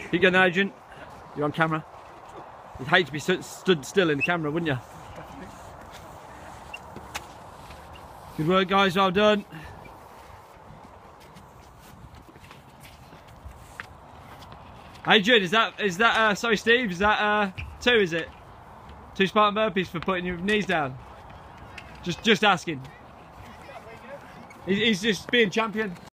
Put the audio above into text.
Keep going, Adrian. You're on camera. You'd hate to be stood still in the camera, wouldn't you? Good work, guys. Well done. Adrian, is that sorry, Steve, is that 2, is it? 2 Spartan burpees for putting your knees down? Just asking. He's just being champion.